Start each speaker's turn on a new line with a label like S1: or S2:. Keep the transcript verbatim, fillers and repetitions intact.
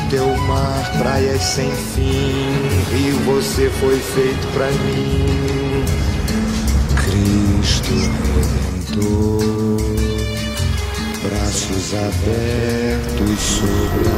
S1: teu mar, praias sem fim, rio, você foi feito pra mim. Cristo Redentor, braços abertos sobre a